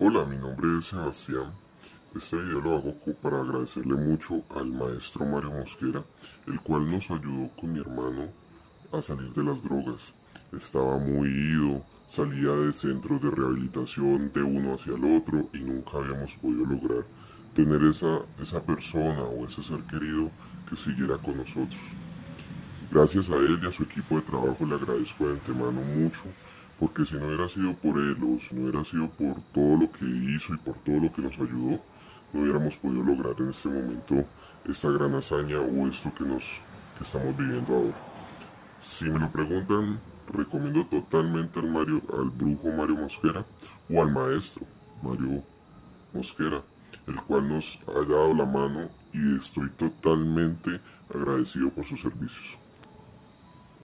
Hola, mi nombre es Sebastián. Este video lo hago para agradecerle mucho al maestro Mario Mosquera, el cual nos ayudó con mi hermano a salir de las drogas. Estaba muy ido, salía de centros de rehabilitación de uno hacia el otro y nunca habíamos podido lograr tener esa persona o ese ser querido que siguiera con nosotros. Gracias a él y a su equipo de trabajo le agradezco de antemano mucho, porque si no hubiera sido por él o si no hubiera sido por todo lo que hizo y por todo lo que nos ayudó, no hubiéramos podido lograr en este momento esta gran hazaña o esto que estamos viviendo ahora. Si me lo preguntan, recomiendo totalmente al brujo Mario Mosquera o al maestro Mario Mosquera, el cual nos ha dado la mano y estoy totalmente agradecido por sus servicios.